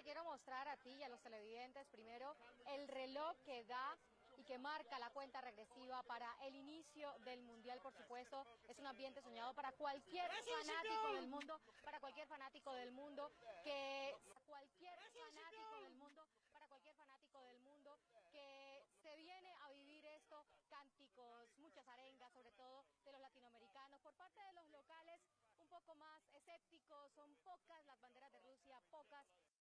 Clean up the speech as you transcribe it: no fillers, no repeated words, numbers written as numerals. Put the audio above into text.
quiero mostrar a ti y a los televidentes primero el reloj que da y que marca la cuenta regresiva para el inicio del Mundial, por supuesto. Es un ambiente soñado para cualquier fanático del mundo, para cualquier fanático del mundo que se viene a vivir esto, cánticos, muchas arengas, sobre todo de los latinoamericanos. Por parte de los locales, un poco más escépticos, son pocas las banderas de Rusia, pocas